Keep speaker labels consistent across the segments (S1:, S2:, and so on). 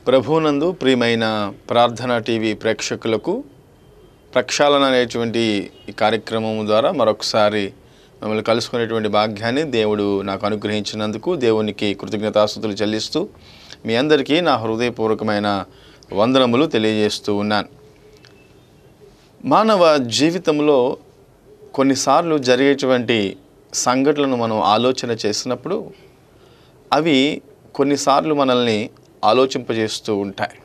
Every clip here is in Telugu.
S1: ప్రభువునందు ప్రియమైన ప్రార్థన టీవీ ప్రేక్షకులకు ప్రక్షాళన అనేటువంటి ఈ కార్యక్రమం ద్వారా మరొకసారి మిమ్మల్ని కలుసుకునేటువంటి భాగ్యాన్ని దేవుడు నాకు అనుగ్రహించినందుకు దేవునికి కృతజ్ఞతాస్తుతులు చెల్లిస్తూ మీ అందరికీ నా హృదయపూర్వకమైన వందనములు తెలియజేస్తూ ఉన్నాను. మానవ జీవితంలో కొన్నిసార్లు జరిగేటువంటి సంఘటనలను మనం ఆలోచన చేసినప్పుడు అవి కొన్నిసార్లు మనల్ని ఆలోచింపజేస్తూ ఉంటాయి.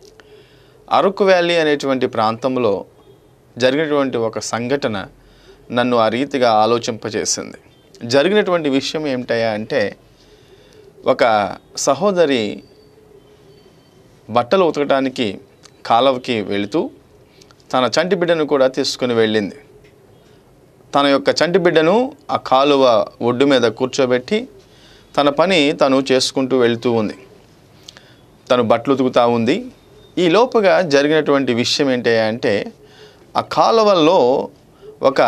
S1: అరకు వ్యాలీ అనేటువంటి ప్రాంతంలో జరిగినటువంటి ఒక సంఘటన నన్ను ఆ రీతిగా ఆలోచింపజేసింది. జరిగినటువంటి విషయం ఏమిటయా అంటే, ఒక సహోదరి బట్టలు ఉతకడానికి కాలువకి వెళుతూ తన చంటి బిడ్డను కూడా తీసుకుని వెళ్ళింది. తన యొక్క చంటి బిడ్డను ఆ కాలువ ఒడ్డు మీద కూర్చోబెట్టి తన పని తను చేసుకుంటూ వెళుతూ ఉంది. తను బట్టలు ఉతుకుతూ ఉంది. ఈ లోపుగా జరిగినటువంటి విషయం ఏంటి అంటే, ఆ కాలువల్లో ఒక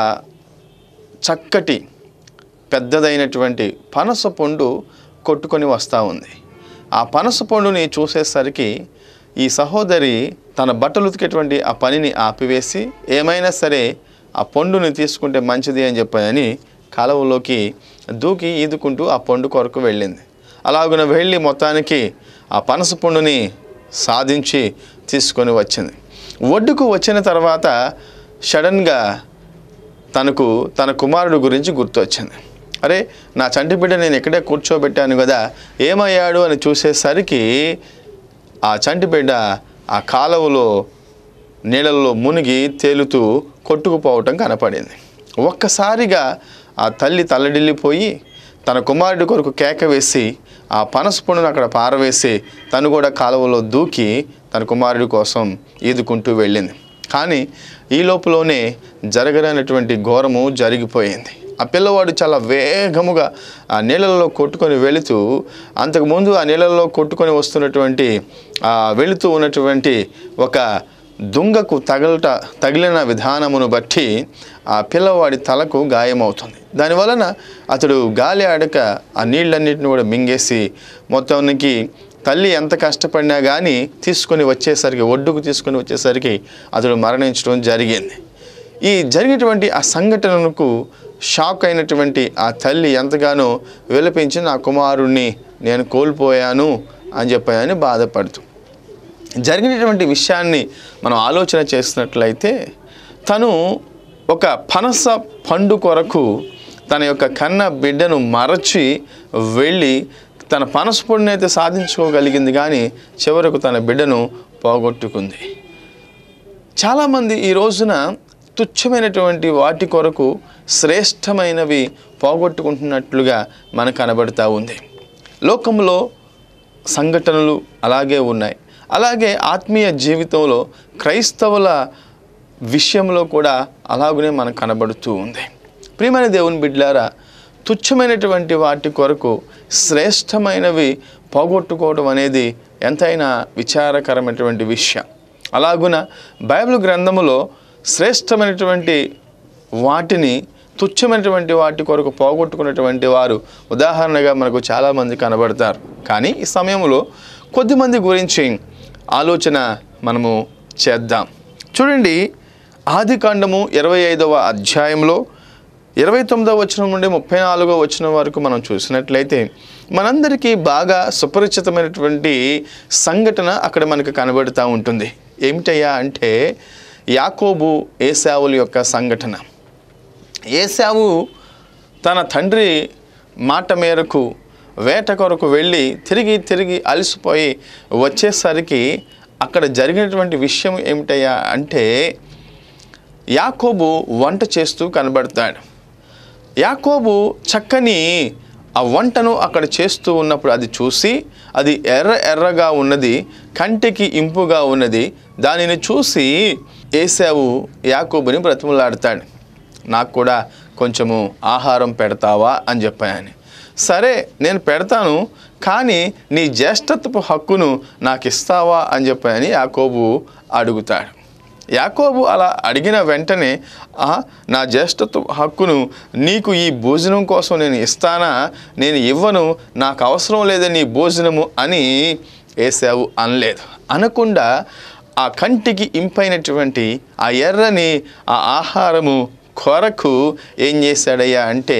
S1: చక్కటి పెద్దదైనటువంటి పనస పండు కొట్టుకొని వస్తూ ఉంది. ఆ పనస పండుని చూసేసరికి ఈ సహోదరి తన బట్టలు ఉతికేటువంటి ఆ పనిని ఆపివేసి ఏమైనా సరే ఆ పండుని తీసుకుంటే మంచిది అని చెప్పని కాలువలోకి దూకి ఈదుకుంటూ ఆ పండు కొరకు వెళ్ళింది. అలాగున వెళ్ళి మొత్తానికి ఆ పనస పండుని సాధించి తీసుకొని వచ్చింది. ఒడ్డుకు వచ్చిన తర్వాత సడన్గా తనకు తన కుమారుడు గురించి గుర్తొచ్చింది. అరే, నా చంటి బిడ్డ నేను ఇక్కడే కూర్చోబెట్టాను కదా, ఏమయ్యాడు అని చూసేసరికి ఆ చంటి బిడ్డ ఆ కాలువలో నీళ్ళల్లో మునిగి తేలుతూ కొట్టుకుపోవటం కనపడింది. ఒక్కసారిగా ఆ తల్లి తల్లడిల్లిపోయి తన కుమారుడి కొరకు కేక వేసి ఆ పనస పండును అక్కడ పారవేసి తను కూడా కాలువలో దూకి తన కుమారుడి కోసం ఈదుకుంటూ వెళ్ళింది. కానీ ఈ లోపులోనే జరగనటువంటి ఘోరము జరిగిపోయింది. ఆ పిల్లవాడు చాలా వేగముగా ఆ నీళ్ళల్లో కొట్టుకొని వెళుతూ, అంతకుముందు ఆ నీళ్ళల్లో కొట్టుకొని వెళుతూ ఉన్నటువంటి ఒక దుంగకు తగిలిన విధానమును బట్టి ఆ పిల్లవాడి తలకు గాయమవుతుంది. దానివలన అతడు గాలి ఆడక ఆ నీళ్ళన్నిటిని కూడా మింగేసి మొత్తానికి తల్లి ఎంత కష్టపడినా కానీ ఒడ్డుకు తీసుకొని వచ్చేసరికి అతడు మరణించడం జరిగింది. ఈ జరిగినటువంటి ఆ సంఘటనకు షాక్ అయినటువంటి ఆ తల్లి ఎంతగానో విలపించి నా కుమారుణ్ణి నేను కోల్పోయాను అని చెప్పని బాధపడుతూ, జరిగినటువంటి విషయాన్ని మనం ఆలోచన చేసినట్లయితే తను ఒక పనస పండు కొరకు తన యొక్క కన్న బిడ్డను మరచి వెళ్ళి తన పనస పండుని అయితే సాధించుకోగలిగింది, కానీ చివరకు తన బిడ్డను పోగొట్టుకుంది. చాలామంది ఈ రోజున తుచ్చమైనటువంటి వాటి కొరకు శ్రేష్టమైనవి పోగొట్టుకుంటున్నట్లుగా మనకు కనబడుతూ ఉంది. లోకంలో సంఘటనలు అలాగే ఉన్నాయి. అలాగే ఆత్మీయ జీవితంలో క్రైస్తవుల విషయంలో కూడా అలాగనే మనకు కనబడుతూ ఉంది. ప్రియమైన దేవుని బిడ్డలారా, తుచ్చమైనటువంటి వాటి కొరకు శ్రేష్టమైనవి పోగొట్టుకోవడం అనేది ఎంతైనా విచారకరమైనటువంటి విషయం. అలాగున బైబిల్ గ్రంథములో శ్రేష్టమైనటువంటి వాటిని తుచ్చమైనటువంటి వాటి కొరకు పోగొట్టుకున్నటువంటి వారు ఉదాహరణగా మనకు చాలామంది కనబడతారు. కానీ ఈ సమయంలో కొద్దిమంది గురించి ఆలోచన మనము చేద్దాం. చూడండి, ఆదికాండము 25వ అధ్యాయంలో 29వ వచనం నుండి 34వ వచనం వరకు మనం చూసినట్లయితే మనందరికీ బాగా సుపరిచితమైనటువంటి సంఘటన అక్కడ మనకు కనబడుతూ ఉంటుంది. ఏమిటయ్యా అంటే, యాకోబు ఏశావుల యొక్క సంఘటన. ఏశావు తన తండ్రి మాట మేరకు వేట కొరకు వెళ్ళి తిరిగి అలసిపోయి వచ్చేసరికి అక్కడ జరిగినటువంటి విషయం ఏమిటయ్యా అంటే, యాకోబు వంట చేస్తూ కనబడతాడు. యాకోబు చక్కని ఆ వంటను అక్కడ చేస్తూ ఉన్నప్పుడు అది చూసి, అది ఎర్రగా ఉన్నది, కంటికి ఇంపుగా ఉన్నది. దానిని చూసి ఏశావు యాకోబుని బ్రతిమలాడతాడు, నాకు కూడా కొంచెము ఆహారం పెడతావా అని చెప్పాయని. సరే, నేను పెడతాను, కానీ నీ జ్యేష్ఠత్వపు హక్కును నాకు ఇస్తావా అని చెప్పని యాకోబు అడుగుతాడు. యాకోబు అలా అడిగిన వెంటనే నా జ్యేష్ఠత్వ హక్కును నీకు ఈ భోజనం కోసం నేను ఇస్తానా, నేను ఇవ్వను, నాకు అవసరం లేదని నీ భోజనము అని ఏశావు అనలేదు. అనకుండా ఆ కంటికి ఇంపైనటువంటి ఆ ఎర్రని ఆ ఆహారము కొరకు ఏం చేశాడయ్యా అంటే,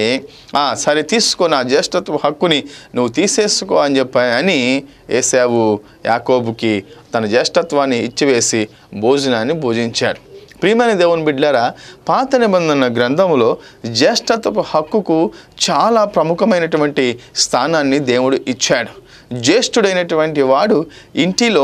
S1: సరే తీసుకో, నా జ్యేష్ఠత్వ హక్కుని నువ్వు తీసేసుకో అని చెప్పని ఏశావు యాకోబుకి తన జ్యేష్ఠత్వాన్ని ఇచ్చివేసి భోజనాన్ని భోజించాడు. ప్రియమైన దేవుని బిడ్డలారా, పాత నిబంధన గ్రంథములో జ్యేష్ఠత్వపు హక్కుకు చాలా ప్రముఖమైనటువంటి స్థానాన్ని దేవుడు ఇచ్చాడు. జ్యేష్ఠుడైనటువంటి వాడు ఇంటిలో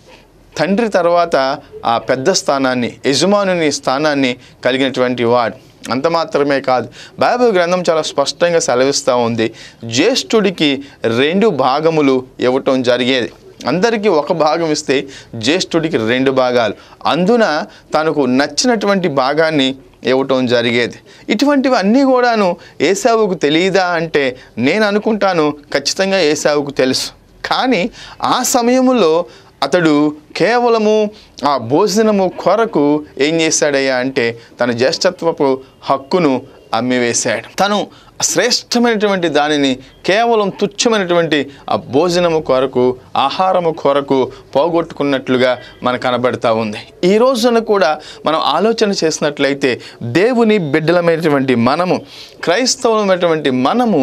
S1: తండ్రి తర్వాత ఆ పెద్ద స్థానాన్ని, యజమానుని స్థానాన్ని కలిగినటువంటి వాడు. అంత మాత్రమే కాదు, బైబిల్ గ్రంథం చాలా స్పష్టంగా సెలవిస్తూ ఉంది, జ్యేష్ఠుడికి 2 భాగములు ఇవ్వటం జరిగేది. అందరికీ 1 భాగం ఇస్తే జ్యేష్ఠుడికి 2 భాగాలు, అందున తనకు నచ్చినటువంటి భాగాన్ని ఇవ్వటం జరిగేది. ఇటువంటివి అన్నీ కూడాను ఏశావుకు తెలియదా అంటే నేను అనుకుంటాను ఖచ్చితంగా ఏశావుకు తెలుసు. కానీ ఆ సమయంలో అతడు కేవలము ఆ భోజనము కొరకు ఏం చేశాడయ్యా అంటే తన జ్యేష్ఠత్వపు హక్కును అమ్మివేశాడు. తను శ్రేష్టమైనటువంటి దానిని కేవలం తుచ్చమైనటువంటి ఆ భోజనము కొరకు, ఆహారము కొరకు పోగొట్టుకున్నట్లుగా మనకు కనబడతా ఉంది. ఈ రోజున కూడా మనం ఆలోచన చేసినట్లయితే దేవుని బిడ్డలమైనటువంటి మనము, క్రైస్తవులమైనటువంటి మనము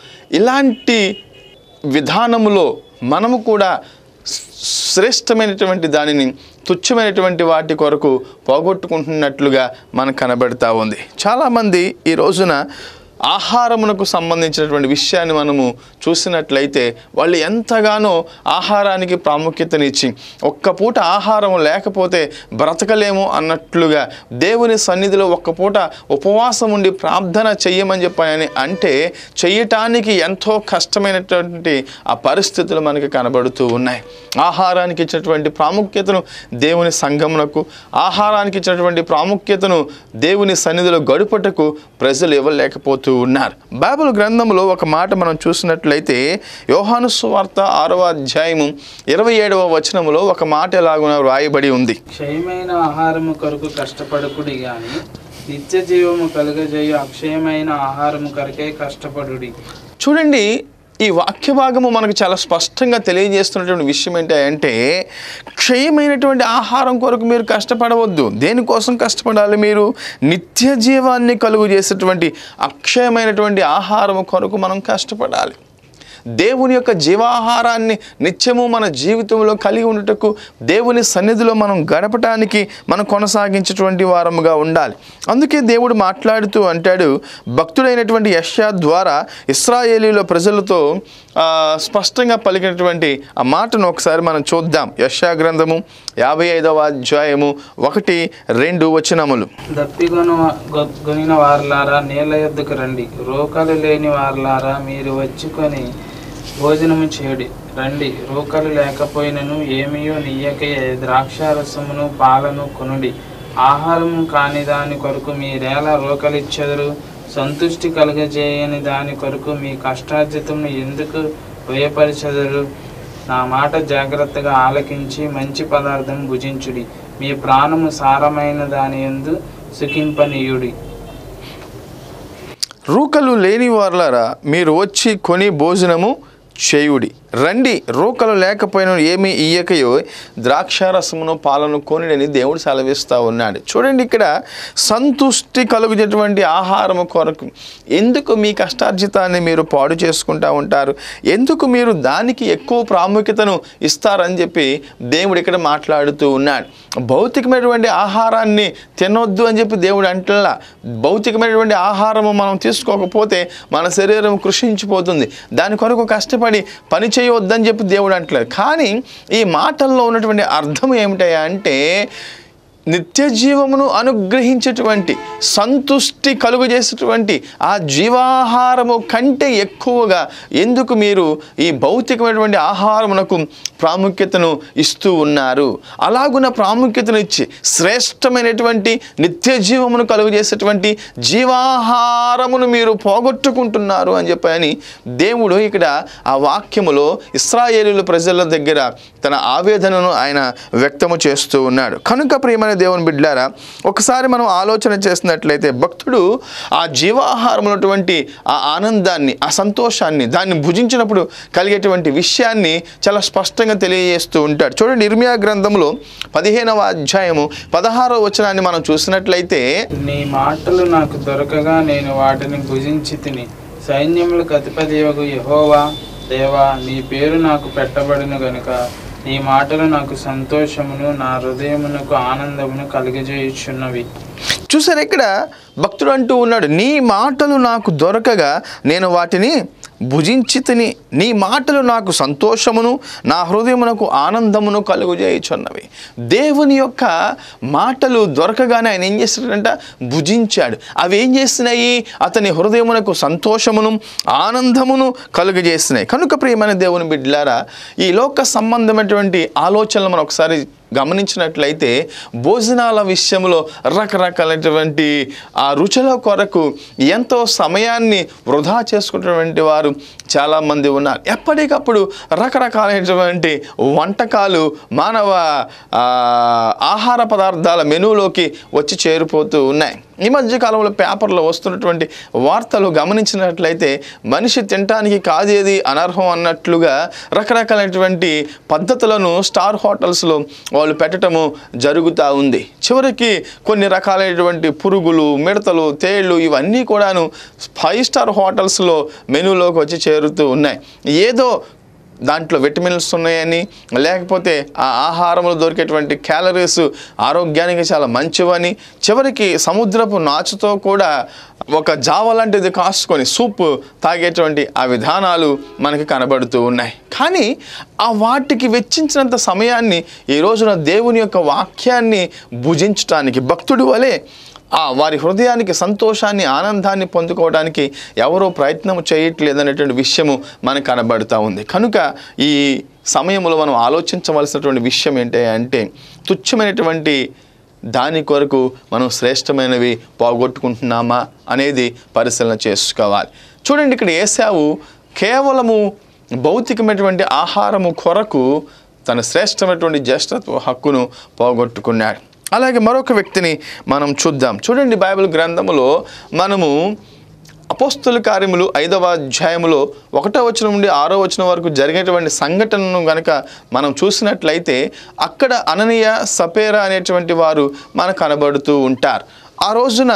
S1: ఇలాంటి విధానములో మనము కూడా శ్రేష్టమైనటువంటి దానిని తుచ్చమైనటువంటి వాటి కొరకు పోగొట్టుకుంటున్నట్లుగా మనకు కనబడతా ఉంది. చాలామంది ఈ రోజున ఆహారమునకు సంబంధించినటువంటి విషయాన్ని మనము చూసినట్లయితే వాళ్ళు ఎంతగానో ఆహారానికి ప్రాముఖ్యతనిచ్చి, ఒక్క పూట ఆహారం లేకపోతే బ్రతకలేము అన్నట్లుగా దేవుని సన్నిధిలో ఒక్క పూట ఉపవాసం ఉండి ప్రార్థన చెయ్యమని చెప్పని అంటే చెయ్యటానికి ఎంతో కష్టమైనటువంటి ఆ పరిస్థితులు మనకి కనబడుతూ ఉన్నాయి. ఆహారానికి ఇచ్చినటువంటి ప్రాముఖ్యతను దేవుని సంఘమునకు, ఆహారానికి ఇచ్చినటువంటి ప్రాముఖ్యతను దేవుని సన్నిధిలో గడుపుటకు ప్రజలు ఇవ్వలేకపోతున్నారు ఉన్నారు. బైబిల్ గ్రంథంలో ఒక మాట మనం చూసినట్లయితే యోహాను సువార్త 6వ అధ్యాయము 27వ వచనములో ఒక మాట ఎలాగున వ్రాయబడి ఉంది.
S2: క్షయమైన ఆహారము కొరకు కష్టపడకుడి గాని నిత్య జీవము కలుగజేయు అక్షయమైన ఆహారము కొరకే కష్టపడుడి.
S1: చూడండి, ఈ వాక్య భాగము మనకు చాలా స్పష్టంగా తెలియజేస్తున్నటువంటి విషయం ఏంటంటే, క్షయమైనటువంటి ఆహారం కొరకు మీరు కష్టపడవద్దు. దేనికోసం కష్టపడాలి? మీరు నిత్య జీవాన్ని కలుగు చేసేటువంటి అక్షయమైనటువంటి ఆహారం కొరకు మనం కష్టపడాలి. దేవుని యొక్క జీవాహారాన్ని నిత్యము మన జీవితంలో కలిగి ఉండటకు, దేవుని సన్నిధిలో మనం గడపటానికి మనం కొనసాగించేటువంటి వారముగా ఉండాలి. అందుకే దేవుడు మాట్లాడుతూ అంటాడు, భక్తుడైనటువంటి యెషయా ద్వారా ఇశ్రాయేలీయుల ప్రజలతో స్పష్టంగా పలికినటువంటి ఆ మాటను ఒకసారి మనం చూద్దాం. యెషయా గ్రంథము 55వ అధ్యాయము 1-2 వచనములు.
S2: దప్పిగొనిన వారలారా నీళ్ళ యొద్దకు రండి, రోకలు లేని వారలారా మీరు వచ్చుకొని భోజనము చేయుడి రండి. రోకలు లేకపోయినను ఏమియో నీయకయే ద్రాక్షారసమును పాలను కొనుడి. ఆహారము కాని దాని కొరకు మీరేలా రోకలిచ్చెదరు? సంతుష్టి కలుగజేయని దాని కొరకు మీ కష్టార్జితమును ఎందుకు వ్యయపరిచెదరు? నా మాట జాగ్రత్తగా ఆలకించి మంచి పదార్థం భుజించుడి. మీ ప్రాణము సారమైన దాని యందు సుఖింపనీయుడి.
S1: రూకలు లేని వారలారా మీరు వచ్చి కొని భోజనము చేయుడి రండి. రూకలు లేకపోయిన ఏమీ ఇయ్యకయో ద్రాక్షారసమును పాలను కొనిడని దేవుడు సెలవిస్తూ ఉన్నాడు. చూడండి, ఇక్కడ సంతుష్టి కలుగునేటువంటి ఆహారము కొరకు ఎందుకు మీ కష్టార్జితాన్ని మీరు పాడు చేసుకుంటూ ఉంటారు? ఎందుకు మీరు దానికి ఎక్కువ ప్రాముఖ్యతను ఇస్తారని చెప్పి దేవుడు ఇక్కడ మాట్లాడుతూ ఉన్నాడు. భౌతికమైనటువంటి ఆహారాన్ని తినొద్దు అని చెప్పి దేవుడు అంటలా. భౌతికమైనటువంటి ఆహారము మనం తీసుకోకపోతే మన శరీరం కృషించిపోతుంది. దాని కొరకు కష్టపడి పని చేయవద్దని చెప్పి దేవుడు అంటలేదు. కానీ ఈ మాటల్లో ఉన్నటువంటి అర్థం ఏమిటయా అంటే, నిత్య జీవమును అనుగ్రహించేటువంటి, సంతుష్టి కలుగు చేసేటువంటి ఆ జీవాహారము కంటే ఎక్కువగా ఎందుకు మీరు ఈ భౌతికమైనటువంటి ఆహారమునకు ప్రాముఖ్యతను ఇస్తూ ఉన్నారు? అలాగున్న ప్రాముఖ్యతను ఇచ్చి శ్రేష్టమైనటువంటి నిత్య జీవమును కలుగు చేసేటువంటి జీవాహారమును మీరు పోగొట్టుకుంటున్నారు అని చెప్పని దేవుడు ఇక్కడ ఆ వాక్యములో ఇశ్రాయేలీయుల ప్రజల దగ్గర తన ఆవేదనను ఆయన వ్యక్తము చేస్తూ ఉన్నాడు. కనుక ప్రియమైన దేవుని బిడ్డలారా, ఒకసారి మనం ఆలోచన చేసినట్లయితే భక్తుడు ఆ జీవాహారం ఉన్నటువంటి ఆ ఆనందాన్ని, ఆ సంతోషాన్ని, దాన్ని భుజించినప్పుడు కలిగేటువంటి విషయాన్ని చాలా స్పష్టంగా తెలియజేస్తూ ఉంటాడు. చూడండి, ఇర్మియా గ్రంథంలో 15వ అధ్యాయము 16వ వచనాన్ని మనం చూసినట్లయితే,
S2: నీ మాటలు నాకు దొరకగా నేను వాటిని భుజించి తిని, సైన్యములకు అధిపతియగు యెహోవా దేవా, నీ పేరు నాకు పెట్టబడిన గనుక నీ మాటలు నాకు సంతోషమును, నా హృదయమునకు ఆనందమును కలిగజేయుచున్నవి.
S1: చూసారు, ఇక్కడ భక్తుడు అంటూ ఉన్నాడు, నీ మాటలు నాకు దొరకగా నేను వాటిని భుజించి తిని, నీ మాటలు నాకు సంతోషమును, నా హృదయమునకు ఆనందమును కలుగజేయుచున్నవి. దేవుని యొక్క మాటలు దొరకగానే ఆయన ఏం చేస్తాడంట? భుజించాడు. అవి ఏం చేస్తున్నాయి? అతని హృదయమునకు సంతోషమును, ఆనందమును కలుగజేస్తున్నాయి. కనుక ప్రియమైన దేవుని బిడ్డలారా, ఈ లోక సంబంధమైనటువంటి ఆలోచనలు మనం ఒకసారి గమనించినట్లయితే భోజనాల విషయంలో రకరకాలైనటువంటి ఆ రుచుల కొరకు ఎంతో సమయాన్ని వృధా చేసుకున్నటువంటి వారు చాలామంది ఉన్నారు. ఎప్పటికప్పుడు రకరకాలైనటువంటి వంటకాలు మానవ ఆహార పదార్థాల మెనూలోకి వచ్చి చేరిపోతూ ఉన్నాయి. ఈ మధ్యకాలంలో పేపర్లో వస్తున్నటువంటి వార్తలు గమనించినట్లయితే మనిషి తినటానికి కాదేది అనర్హం అన్నట్లుగా రకరకాలైనటువంటి పద్ధతులను స్టార్ హోటల్స్లో వాళ్ళు పెట్టడము జరుగుతూ ఉంది. చివరికి కొన్ని రకాలైనటువంటి పురుగులు, మిడతలు, తేళ్ళు ఇవన్నీ కూడాను 5 స్టార్ హోటల్స్లో మెనూలోకి వచ్చి చేరుతూ ఉన్నాయి. ఏదో దాంట్లో విటమిన్స్ ఉన్నాయని, లేకపోతే ఆ ఆహారంలో దొరికేటువంటి క్యాలరీస్ ఆరోగ్యానికి చాలా మంచివని, చివరికి సముద్రపు నాచుతో కూడా ఒక జావ లాంటిది కాసుకొని సూప్ తాగేటువంటి ఆ విధానాలు మనకి కనబడుతూ ఉన్నాయి. కానీ ఆ వాటికి వెచ్చించినంత సమయాన్ని ఈ రోజున దేవుని యొక్క వాక్యాన్ని భుజించటానికి భక్తుడి వలె వారి హృదయానికి సంతోషాన్ని, ఆనందాన్ని పొందుకోవడానికి ఎవరో ప్రయత్నం చేయట్లేదనేటువంటి విషయము మనకు కనబడుతూ ఉంది. కనుక ఈ సమయంలో మనం ఆలోచించవలసినటువంటి విషయం ఏంటి అంటే, తుచ్చమైనటువంటి దాని కొరకు మనం శ్రేష్టమైనవి పోగొట్టుకుంటున్నామా అనేది పరిశీలన చేసుకోవాలి. చూడండి, ఇక్కడ ఏశావు కేవలము భౌతికమైనటువంటి ఆహారము కొరకు తన శ్రేష్టమైనటువంటి జ్యేష్ఠత్వ హక్కును పోగొట్టుకున్నాడు. అలాగే మరొక వ్యక్తిని మనం చూద్దాం. చూడండి, బైబిల్ గ్రంథములో మనము అపోస్తల కార్యములు 5వ అధ్యాయములో 1వ వచనం నుండి 6వ వచనం వరకు జరిగేటువంటి సంఘటనను గనక మనం చూసినట్లయితే అక్కడ అననీయ, సపేరా అనేటువంటి వారు మనకు కనబడుతూ ఉంటారు. ఆ రోజున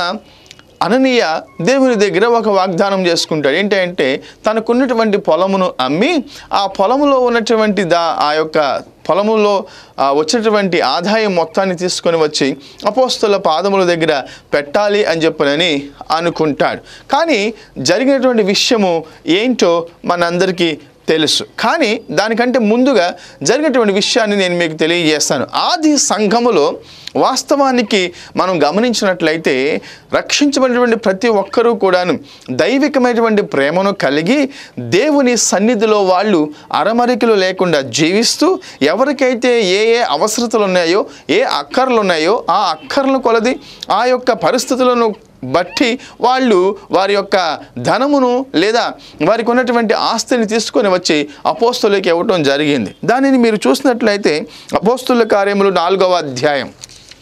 S1: అననీయ దేవుని దగ్గర ఒక వాగ్దానం చేసుకుంటాడు. ఏంటంటే తనకున్నటువంటి పొలమును అమ్మి ఆ పొలములో ఉన్నటువంటి ఆ యొక్క పొలములో వచ్చినటువంటి ఆదాయం మొత్తాన్ని తీసుకొని వచ్చి అపోస్తల పాదముల దగ్గర పెట్టాలి అని చెప్పనని అనుకుంటాడు. కానీ జరిగినటువంటి విషయము ఏంటో మనందరికీ తెలుసు. కానీ దానికంటే ముందుగా జరిగినటువంటి విషయాన్ని నేను మీకు తెలియజేస్తాను. ఆది సంఘములో వాస్తవానికి మనం గమనించినట్లయితే రక్షించబడినటువంటి ప్రతి ఒక్కరూ కూడాను దైవికమైనటువంటి ప్రేమను కలిగి దేవుని సన్నిధిలో వాళ్ళు అరమరికలు లేకుండా జీవిస్తూ ఎవరికైతే ఏ అవసరతలు ఉన్నాయో, ఏ అక్కర్లు ఉన్నాయో ఆ అక్కర్లను కొలది ఆ యొక్క పరిస్థితులను బట్టి వాళ్ళు వారి యొక్క ధనమును లేదా వారికి ఉన్నటువంటి ఆస్తిని తీసుకొని వచ్చి అపోస్తలులకు ఇవ్వటం జరిగింది. దానిని మీరు చూసినట్లయితే అపోస్తలుల కార్యములు 4వ అధ్యాయము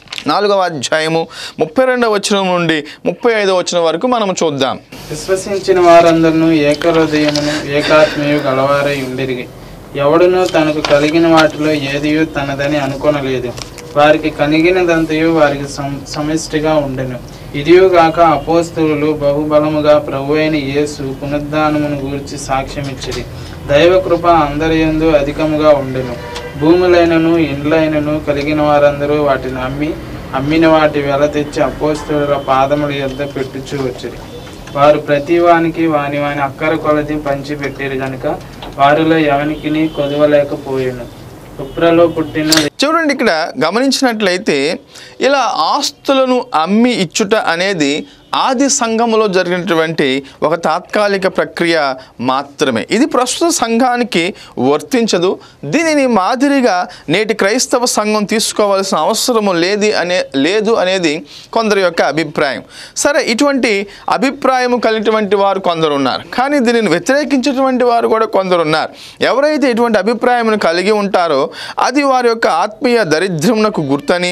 S1: 32వ వచనం నుండి 35వ వచనం వరకు మనం చూద్దాం.
S2: విశ్వసించిన వారందరూ ఏకహృదయమును ఏకాత్మయు గలవారై ఉండిరి. ఎవడునూ తనకు కలిగిన వాటిలో ఏదియో తనదని అనుకొనలేదు. వారికి కలిగినదంతయు వారికి సమిష్టిగా ఉండెను. ఇదియుగాక అపోస్తలులు బహుబలముగా ప్రభువైన యేసు పునరుద్ధానమును గూర్చి సాక్ష్యమిచ్చిరి. దైవ కృప అందరి యందు అధికముగా ఉండెను. భూములైనను ఇండ్లైనను కలిగిన వారందరూ వాటిని అమ్మిన వాటి వెల తెచ్చి అపోస్తలుల పాదముల యొద్ద పెట్టుచూ వచ్చిరి. వారు ప్రతి వానికి వాని అక్కర కొలది పంచి పెట్టిరు గనుక వారిలో ఎవనికి కొదవలేకపోయాను. కుప్రలో పుట్టిన
S1: చూడండి, ఇక్కడ గమనించినట్లయితే ఇలా ఆస్తులను అమ్మి ఇచ్చుట అనేది ఆది సంఘములో జరిగినటువంటి ఒక తాత్కాలిక ప్రక్రియ మాత్రమే. ఇది ప్రస్తుత సంఘానికి వర్తించదు. దీనిని మాదిరిగా నేటి క్రైస్తవ సంఘం తీసుకోవాల్సిన అవసరము లేదు అనేది కొందరి యొక్క అభిప్రాయం. సరే, ఇటువంటి అభిప్రాయం కలిగినటువంటి వారు కొందరు ఉన్నారు. కానీ దీనిని వ్యతిరేకించేటువంటి వారు కూడా కొందరు ఉన్నారు. ఎవరైతే ఇటువంటి అభిప్రాయం కలిగి ఉంటారో అది వారి యొక్క ఆత్మీయ దరిద్రమునకు గుర్తని,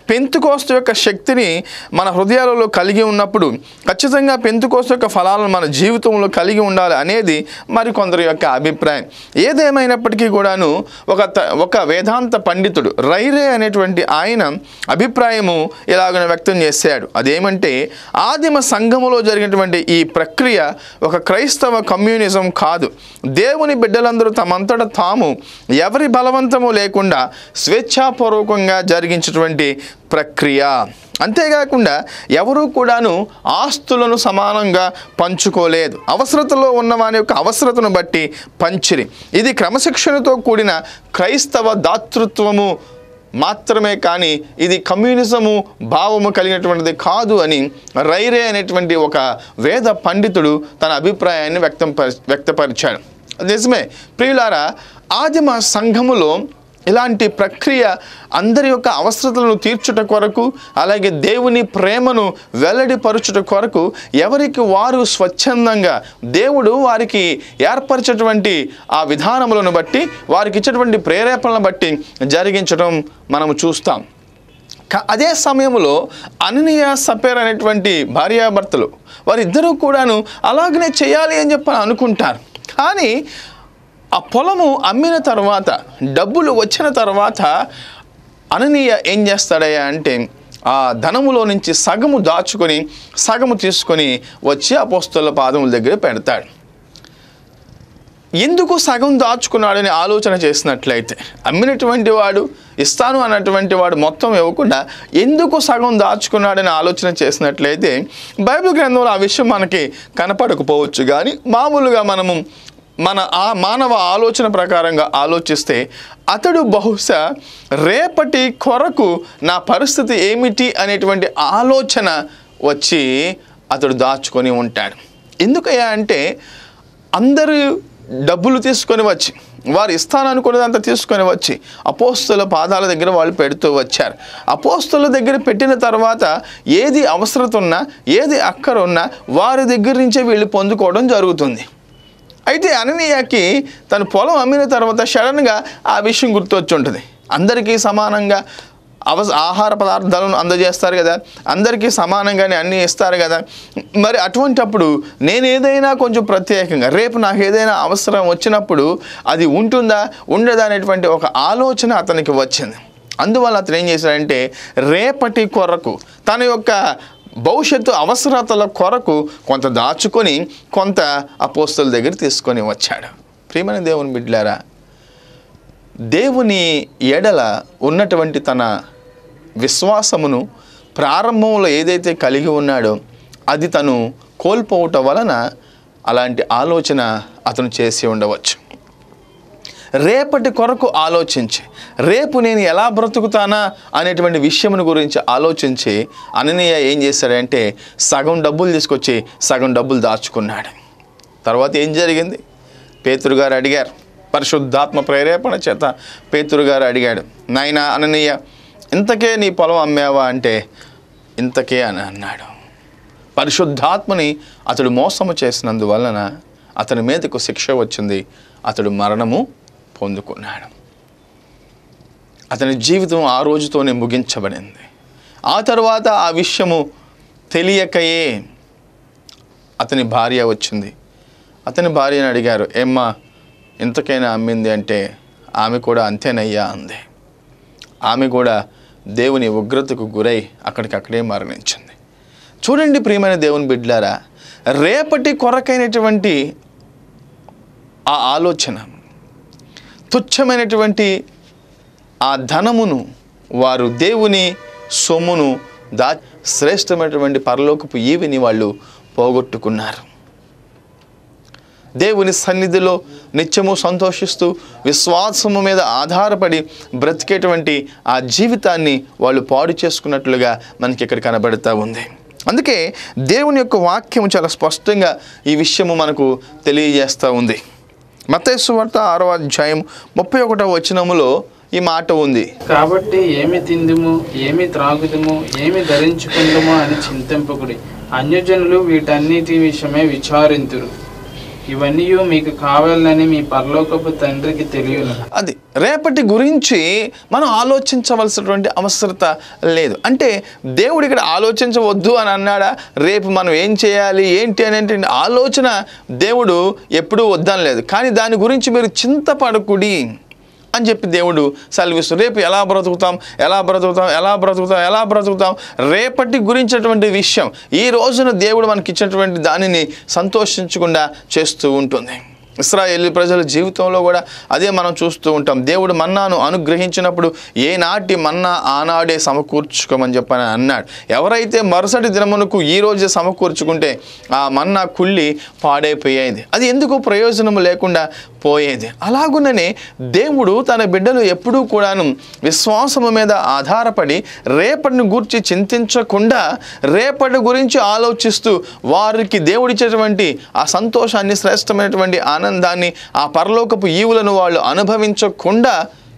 S1: పెంతెకోస్తు యొక్క శక్తిని మన హృదయాలలో కలిగి ఉన్నప్పుడు ఖచ్చితంగా పెంతెకోస్తు యొక్క ఫలాలను మన జీవితంలో కలిగి ఉండాలి అనేది మరి కొందరి యొక్క అభిప్రాయం. ఏదేమైనప్పటికీ కూడాను ఒక వేదాంత పండితుడు రైరే అనేటువంటి ఆయన అభిప్రాయము ఇలాగ వ్యక్తం చేశాడు. అదేమంటే ఆదిమ సంఘములో జరిగినటువంటి ఈ ప్రక్రియ ఒక క్రైస్తవ కమ్యూనిజం కాదు. దేవుని బిడ్డలందరూ తమంతట తాము ఎవరి బలవంతము లేకుండా స్వేచ్ఛాపూర్వకంగా జరిగించేటువంటి ప్రక్రియ. అంతేకాకుండా ఎవరూ కూడాను ఆస్తులను సమానంగా పంచుకోలేదు. అవసరతలో ఉన్నవాని యొక్క అవసరతను బట్టి పంచిరి. ఇది క్రమశిక్షణతో కూడిన క్రైస్తవ దాతృత్వము మాత్రమే కానీ ఇది కమ్యూనిజము భావము కలిగినటువంటిది కాదు అని రైరే అనేటువంటి ఒక వేద పండితుడు తన అభిప్రాయాన్ని వ్యక్తపరిచాడు. నిజమే ప్రియులారా, ఆదిమ సంఘములో ఇలాంటి ప్రక్రియ అందరి యొక్క అవసరతలను తీర్చుట కొరకు, అలాగే దేవుని ప్రేమను వెల్లడిపరచుట కొరకు ఎవరికి వారు స్వచ్ఛందంగా దేవుడు వారికి ఏర్పరిచేటువంటి ఆ విధానములను బట్టి, వారికి ఇచ్చేటువంటి ప్రేరేపణలను బట్టి జరిగించడం మనము చూస్తాం. అదే సమయంలో అననీయ సపేర అనేటువంటి భార్యాభర్తలు వారిద్దరూ కూడాను అలాగనే చేయాలి అని చెప్పి అనుకుంటారు. కానీ ఆ పొలము అమ్మిన తర్వాత, డబ్బులు వచ్చిన తర్వాత అననీయ ఏం చేస్తాడయ్యా అంటే ఆ ధనములో నుంచి సగము దాచుకొని సగము తీసుకొని వచ్చి అపోస్తలుల పాదముల దగ్గర పెడతాడు. ఎందుకు సగం దాచుకున్నాడని ఆలోచన చేసినట్లయితే, అమ్మినటువంటి వాడు ఇస్తాను అన్నటువంటి వాడు మొత్తం ఇవ్వకుండా ఎందుకు సగం దాచుకున్నాడని ఆలోచన చేసినట్లయితే బైబిల్ గ్రంథంలో ఆ విషయం మనకి కనపడకపోవచ్చు. కానీ మామూలుగా మనము మానవ ఆలోచన ప్రకారంగా ఆలోచిస్తే అతడు బహుశా రేపటి కొరకు నా పరిస్థితి ఏమిటి అనేటువంటి ఆలోచన వచ్చి అతడు దాచుకొని ఉంటాడు. ఎందుకయ్యా అంటే అందరూ డబ్బులు తీసుకొని వచ్చి, వారు ఇస్తాననుకున్నదంతా తీసుకొని వచ్చి అపోస్తలుల పాదాల దగ్గర వాళ్ళు పెడుతూ వచ్చారు. అపోస్తలుల దగ్గర పెట్టిన తర్వాత ఏది అవసరత ఉన్నా, ఏది అక్కర ఉన్నా వారి దగ్గర నుంచే వీళ్ళు పొందుకోవడం జరుగుతుంది. అయితే అననీయకి తన పొలం అమ్మిన తర్వాత సడన్గా ఆ విషయం గుర్తొచ్చి ఉంటుంది. అందరికీ సమానంగా ఆహార పదార్థాలను అందజేస్తారు కదా, అందరికీ సమానంగానే అన్నీ ఇస్తారు కదా. మరి అటువంటప్పుడు నేను ఏదైనా కొంచెం ప్రత్యేకంగా రేపు నాకు ఏదైనా అవసరం వచ్చినప్పుడు అది ఉంటుందా ఉండదా అనేటువంటి ఒక ఆలోచన అతనికి వచ్చింది. అందువల్ల అతను ఏం చేశాడంటే రేపటి కొరకు తన యొక్క భవిష్యత్తు అవసరతల కొరకు కొంత దాచుకొని కొంత అపోస్తలుల దగ్గర తీసుకొని వచ్చాడు. ప్రియమైన దేవుని బిడ్డలారా, దేవుని ఎడల ఉన్నటువంటి తన విశ్వాసమును ప్రారంభంలో ఏదైతే కలిగి ఉన్నాడో అది తను కోల్పోవటం వలన అలాంటి ఆలోచన అతను చేసి ఉండవచ్చు. రేపటి కొరకు ఆలోచించి రేపు నేను ఎలా బ్రతుకుతానా అనేటువంటి విషయమును గురించి ఆలోచించి అననీయ ఏం చేశాడంటే సగం డబ్బులు తీసుకొచ్చి సగం డబ్బులు దాచుకున్నాడు. తర్వాత ఏం జరిగింది? పేతురు గారు అడిగారు, పరిశుద్ధాత్మ ప్రేరేపణ చేత పేతురు గారు అడిగాడు, నాయనా అననీయ ఇంతకే నీ పొలం అమ్మావా అంటే ఇంతకే అని అన్నాడు. పరిశుద్ధాత్మని అతడు మోసము చేసినందువలన అతని మీదకు శిక్ష వచ్చింది. అతడు మరణము పొందుకున్నాడు. అతని జీవితం ఆ రోజుతోనే ముగించబడింది. ఆ తర్వాత ఆ విషయము తెలియకయే అతని భార్య వచ్చింది. అతని భార్యను అడిగారు, ఏమ్మా ఇంతకైనా అమ్మింది అంటే ఆమె కూడా అంతేనయ్యా అంది. ఆమె కూడా దేవుని ఉగ్రతకు గురై అక్కడికక్కడే మరణించింది. చూడండి ప్రియమైన దేవుని బిడ్డలారా, రేపటి కొరకైనటువంటి ఆ ఆలోచన, తుచ్చమైనటువంటి ఆ ధనమును వారు దేవుని సొమ్మును శ్రేష్టమైనటువంటి పరలోకపు ఈవిని వాళ్ళు పోగొట్టుకున్నారు. దేవుని సన్నిధిలో నిత్యము సంతోషిస్తూ విశ్వాసము మీద ఆధారపడి బ్రతికేటువంటి ఆ జీవితాన్ని వాళ్ళు పాడు చేసుకున్నట్లుగా మనకి ఇక్కడ కనబడుతూ ఉంది. అందుకే దేవుని యొక్క వాక్యం చాలా స్పష్టంగా ఈ విషయము మనకు తెలియజేస్తూ ఉంది. మత్తయి సువార్త 6వ అధ్యాయం 31వ వచనములో ఈ మాట ఉంది,
S2: కాబట్టి ఏమి తిందుము, ఏమి త్రాగుదుము, ఏమి ధరించుకుందుము అని చింతింపకుడి, అన్యజనులు వీటన్నిటి విషయమే విచారింతురు. ఇవన్నీ మీకు కావాలని మీ పరలోకపు తండ్రికి తెలియను.
S1: అది రేపటి గురించి మనం ఆలోచించవలసినటువంటి అవసరత లేదు. అంటే దేవుడు ఇక్కడ ఆలోచించవద్దు అని అన్నాడా? రేపు మనం ఏం చేయాలి ఏంటి అనే ఆలోచన దేవుడు ఎప్పుడూ వద్దనలేదు. కానీ దాని గురించి మీరు చింతపడకుడి అని చెప్పి దేవుడు సెలవిస్తూ రేపు ఎలా బ్రతుకుతాం రేపటి గురించినటువంటి విషయం ఈ రోజున దేవుడు మనకి ఇచ్చినటువంటి దానిని సంతోషించకుండా చేస్తూ ఉంటుంది. ఇశ్రాయేలు ప్రజల జీవితంలో కూడా అదే మనం చూస్తూ ఉంటాం. దేవుడు మన్నాను అనుగ్రహించినప్పుడు ఏనాటి మన్నా ఆనాడే సమకూర్చుకోమని చెప్పని అన్నాడు. ఎవరైతే మరుసటి దినమునకు ఈ రోజే సమకూర్చుకుంటే ఆ మన్నా కుళ్ళి పాడైపోయేది, అది ఎందుకు ప్రయోజనం లేకుండా పోయేది. అలాగుననే దేవుడు తన బిడ్డలు ఎప్పుడూ కూడాను విశ్వాసము మీద ఆధారపడి రేపటిని గురించి చింతించకుండా రేపటి గురించి ఆలోచిస్తూ వారికి దేవుడిచ్చేటువంటి ఆ సంతోషాన్ని, శ్రేష్టమైనటువంటి ఆనందాన్ని, ఆ పరలోకపు ఈవులను వాళ్ళు అనుభవించకుండా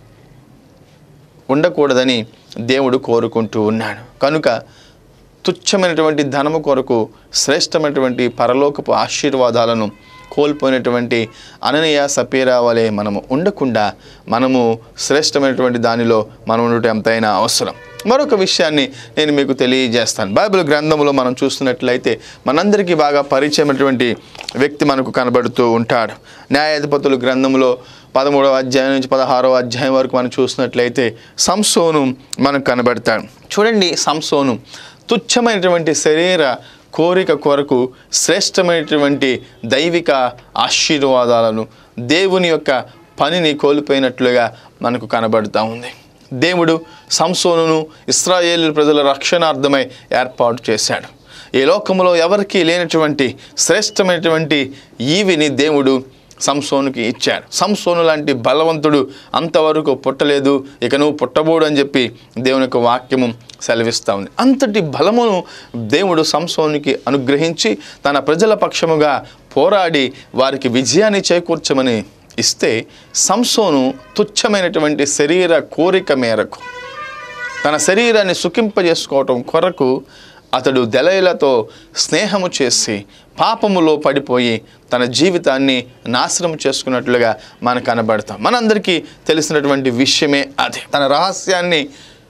S1: ఉండకూడదని దేవుడు కోరుకుంటూ ఉన్నాడు. కనుక తుచ్చమైనటువంటి ధనము కొరకు శ్రేష్టమైనటువంటి పరలోకపు ఆశీర్వాదాలను కోల్పోయినటువంటి అననీయ సపీరా వలె మనము ఉండకుండా మనము శ్రేష్టమైనటువంటి దానిలో మనం ఉండటం ఎంతైనా అవసరం. మరొక విషయాన్ని నేను మీకు తెలియజేస్తాను. బైబిల్ గ్రంథంలో మనం చూస్తున్నట్లయితే మనందరికీ బాగా పరిచయమైనటువంటి వ్యక్తి మనకు కనబడుతూ ఉంటాడు. న్యాయాధిపతుల గ్రంథంలో 13వ అధ్యాయం నుంచి 16వ అధ్యాయం వరకు మనం చూసినట్లయితే సంసోను మనకు కనబడతాడు. చూడండి, సంసోను తుచ్చమైనటువంటి శరీర కోరిక కొరకు శ్రేష్టమైనటువంటి దైవిక ఆశీర్వాదాలను, దేవుని యొక్క పనిని కోల్పోయినట్లుగా మనకు కనబడుతూ ఉంది. దేవుడు సంసోనును ఇశ్రాయేలు ప్రజల రక్షణార్థమై ఏర్పాటు చేశాడు. ఈ లోకంలో ఎవరికీ లేనటువంటి శ్రేష్టమైనటువంటి ఈవిని దేవుడు సంసోనుకి ఇచ్చాడు. సంసోను లాంటి బలవంతుడు అంతవరకు పుట్టలేదు, ఇక నువ్వు పుట్టబోడు అని చెప్పి దేవుని యొక్క వాక్యము సెలవిస్తూ ఉంది. అంతటి బలమును దేవుడు సంసోనుకి అనుగ్రహించి తన ప్రజల పక్షముగా పోరాడి వారికి విజయాన్ని చేకూర్చమని ఇస్తే, సంసోను తుచ్చమైనటువంటి శరీర కోరిక మేరకు తన శరీరాన్ని సుఖింపజేసుకోవటం కొరకు అతడు దెలైలతో స్నేహము చేసి పాపములో పడిపోయి తన జీవితాన్ని నాశనం చేసుకున్నట్లుగా మనకు కనబడతాం. మనందరికీ తెలిసినటువంటి విషయమే అది. తన రహస్యాన్ని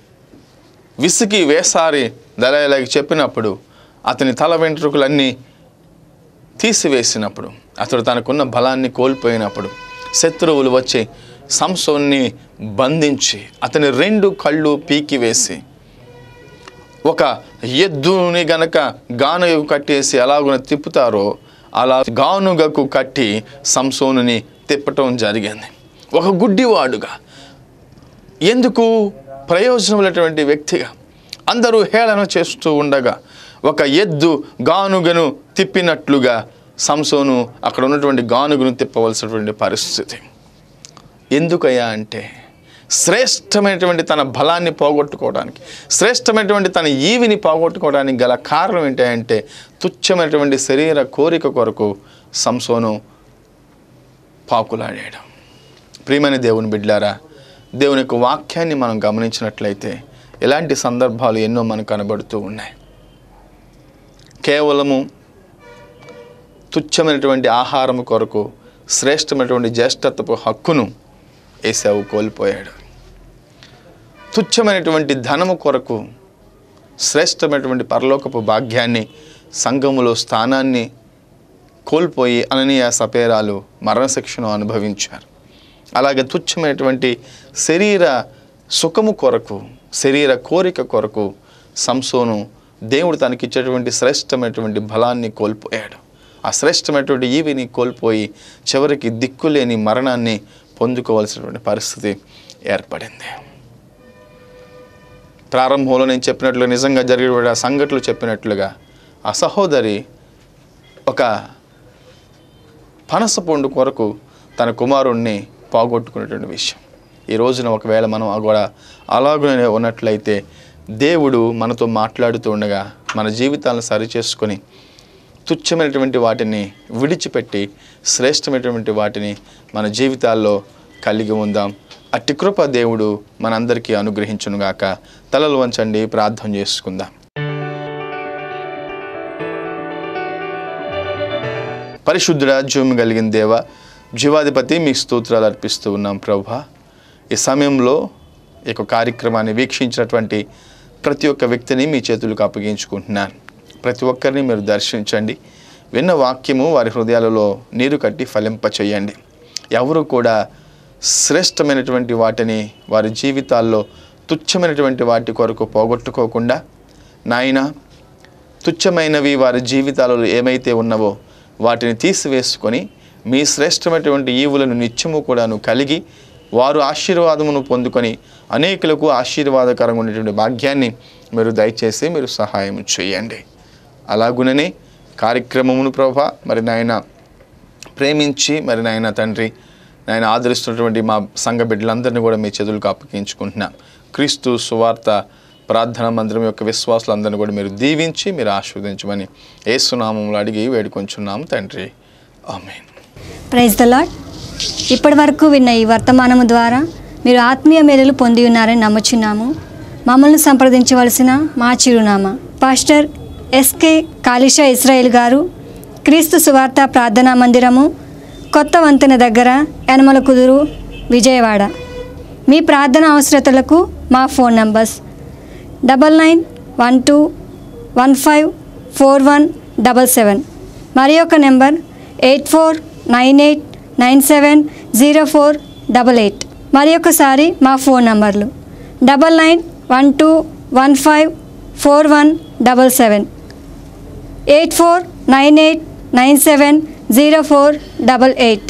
S1: విసికి వేసారి దెలైలకి చెప్పినప్పుడు, అతని తల వెంట్రుకలన్నీ తీసివేసినప్పుడు, అతడు తనకున్న బలాన్ని కోల్పోయినప్పుడు శత్రువులు వచ్చి సంసోన్ని బంధించి అతని 2 కళ్ళు పీకివేసి ఒక ఎద్దుని గనక గానుగకు కట్టేసి అలాగున తిప్పుతారో అలా గానుగకు కట్టి సంసోనుని తిప్పటం జరిగింది. ఒక గుడ్డివాడుగా, ఎందుకు ప్రయోజనమైనటువంటి వ్యక్తిగా అందరూ హేళన చేస్తూ ఉండగా ఒక ఎద్దు గానుగను తిప్పినట్లుగా సంసోను అక్కడ ఉన్నటువంటి గానుగను తిప్పవలసినటువంటి పరిస్థితి. ఎందుకయ్యా అంటే శ్రేష్టమైనటువంటి తన బలాన్ని పోగొట్టుకోవడానికి, శ్రేష్టమైనటువంటి తన ఈవిని పోగొట్టుకోవడానికి గల కారణం ఏంటంటే తుచ్చమైనటువంటి శరీర కోరిక కొరకు సంసోను పాకులాడాడు. ప్రియమైన దేవుని బిడ్డలారా, దేవుని యొక్క వాక్యాన్ని మనం గమనించినట్లయితే ఇలాంటి సందర్భాలు ఎన్నో మనకు కనబడుతూ ఉన్నాయి. కేవలము తుచ్చమైనటువంటి ఆహారము కొరకు శ్రేష్టమైనటువంటి జ్యేష్ఠత్వపు హక్కును ఏశావు కోల్పోయాడు. తుచ్చమైనటువంటి ధనము కొరకు శ్రేష్టమైనటువంటి పరలోకపు భాగ్యాన్ని, సంఘములో స్థానాన్ని కోల్పోయి అననీయ సపేరాలు మరణశిక్షను అనుభవించారు. అలాగే తుచ్చమైనటువంటి శరీర సుఖము కొరకు, శరీర కోరిక కొరకు సంసోను దేవుడు తనకిచ్చేటువంటి శ్రేష్టమైనటువంటి బలాన్ని కోల్పోయాడు. ఆ శ్రేష్టమైనటువంటి ఈవిని కోల్పోయి చివరికి దిక్కులేని మరణాన్ని పొందుకోవాల్సినటువంటి పరిస్థితి ఏర్పడింది. ప్రారంభంలో నేను చెప్పినట్లుగా, నిజంగా జరిగే సంఘటనలు చెప్పినట్లుగా ఆ సహోదరి ఒక పనస పండు కొరకు తన కుమారుణ్ణి పోగొట్టుకునేటువంటి విషయం. ఈ రోజున ఒకవేళ మనం కూడా అలాగనే ఉన్నట్లయితే దేవుడు మనతో మాట్లాడుతూ ఉండగా మన జీవితాలను సరిచేసుకొని తుచ్చమైనటువంటి వాటిని విడిచిపెట్టి శ్రేష్టమైనటువంటి వాటిని మన జీవితాల్లో కలిగి ఉందాం. అట్టి కృప దేవుడు మనందరికీ అనుగ్రహించునుగాక. తలలు వంచండి, ప్రార్థన చేసుకుందాం. పరిశుద్ధుడ, జీవం కలిగిన దేవ, జీవాధిపతి, మీ స్తోత్రాలు అర్పిస్తూ ఉన్నాం ప్రభువా. ఈ సమయంలో ఈ యొక్క కార్యక్రమాన్ని వీక్షించినటువంటి ప్రతి ఒక్క వ్యక్తిని మీ చేతులకు అప్పగించుకుంటున్నాను. ప్రతి ఒక్కరిని మీరు దర్శించండి. విన్న వాక్యము వారి హృదయాలలో నీరు కట్టి ఫలింపచేయండి. ఎవరు కూడా శ్రేష్టమైనటువంటి వాటిని వారి జీవితాల్లో తుచ్చమైనటువంటి వాటి కొరకు పోగొట్టుకోకుండా, నాయన తుచ్చమైనవి వారి జీవితాలలో ఏమైతే ఉన్నవో వాటిని తీసివేసుకొని మీ శ్రేష్టమైనటువంటి ఈవులను నిత్యము కూడాను కలిగి వారు ఆశీర్వాదమును పొందుకొని అనేకులకు ఆశీర్వాదకరంగా ఉండేటువంటి భాగ్యాన్ని మీరు దయచేసి మీరు సహాయం చేయండి. అలాగుననే కార్యక్రమమును ప్రభా మరి నాయన ప్రేమించి మరి నాయన తండ్రి నాయన ఆదరిస్తున్నటువంటి మా సంఘ బిడ్డలందరినీ కూడా మీ చేతులకు అప్పగించుకుంటున్నాం. క్రీస్తు సువార్త ప్రార్థనా మందిరం యొక్క విశ్వాసులందరినీ కూడా మీరు దీవించి మీరు ఆశీర్వదించమని యేసు నామములో అడిగి వేడుకొంచున్నాము తండ్రి. ఆమేన్.
S3: Praise the lord. ఇప్పటి వరకు విన్న ఈ వర్తమానము ద్వారా మీరు ఆత్మీయ మేలులు పొంది ఉన్నారని నమ్ముచున్నాము. మమ్మల్ని సంప్రదించవలసిన మా చిరునామా పాస్టర్ ఎస్కే కాళేశా ఇజ్రాయేల్ గారు, క్రీస్తు సువార్త ప్రార్థనా మందిరము, కొత్త వంతెన దగ్గర యనమల కుదురు, విజయవాడ. మీ ప్రార్థన అవసరతలకు మా ఫోన్ నంబర్స్ 9912154177, మరి ఒక నెంబర్ 8498970488. మరి ఒకసారి మా ఫోన్ నంబర్లు 9912154177, 8498970488.